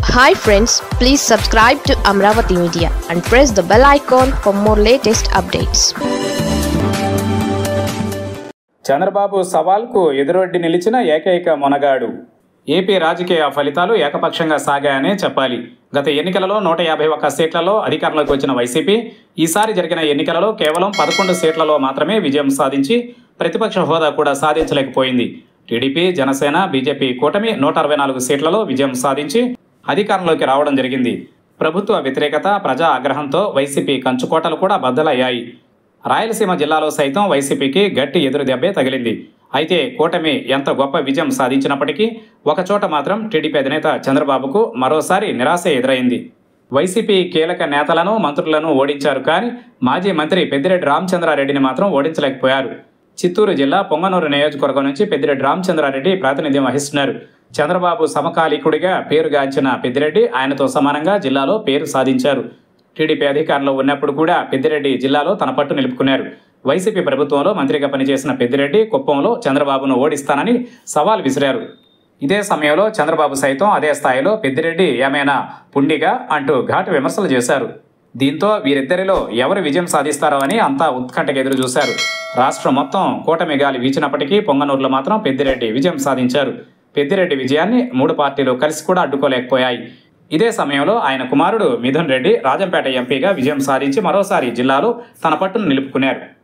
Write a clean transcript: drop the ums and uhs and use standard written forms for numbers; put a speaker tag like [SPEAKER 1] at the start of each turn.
[SPEAKER 1] Hi friends, please subscribe to Amravati Media and press the bell icon for more latest updates.
[SPEAKER 2] Chandrababu సవాల్కు ఎదురొడ్డి నిలిచిన ఏకైక Monagadu. AP రాజకీయ ఫలితాలు ఏకపక్షంగా సాగాయనే చెప్పాలి. గత ఎన్నికలలో 151 సీట్లలో అధికారంలోకి వచ్చిన వైసీపీ ఈసారి జరిగిన ఎన్నికలలో కేవలం 11 సీట్లలో మాత్రమే విజయం సాధించి ప్రతిపక్ష హోదా కూడా సాధించలేకపోయింది. టీడీపీ, జనసేన, బీజేపీ కూటమి 164 సీట్లలో విజయం సాధించి అధికారంలోకి రావడం జరిగింది. ప్రభుత్వ వ్యతిరేకత, ప్రజా ఆగ్రహంతో వైసీపీ కంచుకోటలు కూడా బద్దలయ్యాయి. రాయలసీమ జిల్లాలో సైతం వైసీపీకి గట్టి ఎదురు దెబ్బే తగిలింది. అయితే కూటమి ఎంత గొప్ప విజయం సాధించినప్పటికీ ఒకచోట మాత్రం టీడీపీ అధినేత చంద్రబాబుకు మరోసారి నిరాశ ఎదురైంది. వైసీపీ కీలక నేతలను, మంత్రులను ఓడించారు, కానీ మాజీ మంత్రి పెద్దిరెడ్డి రామచంద్రారెడ్డిని మాత్రం ఓడించలేకపోయారు. చిత్తూరు జిల్లా పొంగనూరు నియోజకవర్గం నుంచి పెద్దిరెడ్డి రామచంద్రారెడ్డి ప్రాతినిధ్యం వహిస్తున్నారు. చంద్రబాబు సమకాలీకుడిగా పేరుగాంచిన పెద్దిరెడ్డి ఆయనతో సమానంగా జిల్లాలో పేరు సాధించారు. టీడీపీ అధికారంలో ఉన్నప్పుడు కూడా పెద్దిరెడ్డి జిల్లాలో తన పట్టు నిలుపుకున్నారు. వైసీపీ ప్రభుత్వంలో మంత్రిగా పనిచేసిన పెద్దిరెడ్డి కుప్పంలో చంద్రబాబును ఓడిస్తానని సవాల్ విసిరారు. ఇదే సమయంలో చంద్రబాబు సైతం అదే స్థాయిలో పెద్దిరెడ్డి ఏమైనా పుండిగా అంటూ ఘాటు విమర్శలు చేశారు. దీంతో వీరిద్దరిలో ఎవరు విజయం సాధిస్తారో అని అంతా ఉత్కంఠగా ఎదురు చూశారు. రాష్ట్రం మొత్తం కూటమి గాలి వీచినప్పటికీ పొంగనూరులో మాత్రం పెద్దిరెడ్డి విజయం సాధించారు. పెద్దిరెడ్డి విజయాన్ని 3 పార్టీలు కలిసి కూడా అడ్డుకోలేకపోయాయి. ఇదే సమయంలో ఆయన కుమారుడు మిథున్ రెడ్డి రాజంపేట ఎంపీగా విజయం సాధించి మరోసారి జిల్లాలో తన పట్టును నిలుపుకున్నారు.